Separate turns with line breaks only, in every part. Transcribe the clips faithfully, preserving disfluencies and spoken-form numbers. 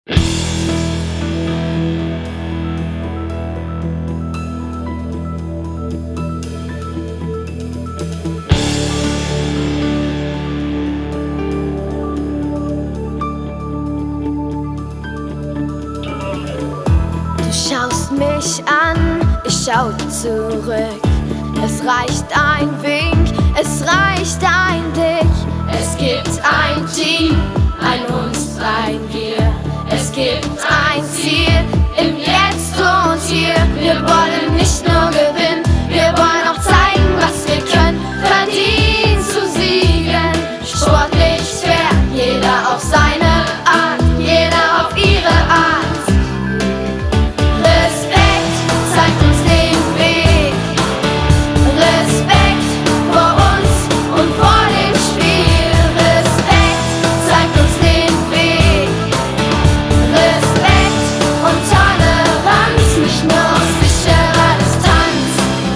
Du schaust mich an, ich schau zurück. Es reicht ein Wink, es reicht ein Dich. Es gibt ein Team, ein uns, ein Wir. Es gibt ein Ziel im Jetzt und Hier. Wir wollen nicht nur gewinnen, wir wollen auch zeigen, was wir können. Verdient zu siegen, sportlich fair, jeder auf seine Art, jeder auf ihre Art. Respekt zeigt uns den Weg, Respekt vor uns und vor dem Spiel. Respekt zeigt uns den Weg, Respekt und Toleranz, nicht nur aus sicherer Distanz.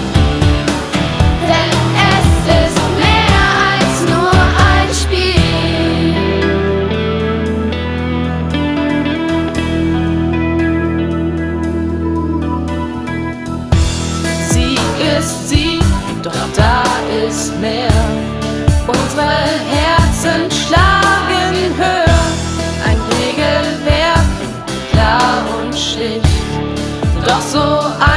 Denn es ist mehr als nur ein Spiel.
Sieg ist Sieg, doch da ist mehr. Unsere Herzen schlagen höher. Ein Regelwerk, klar und schlicht, doch so ein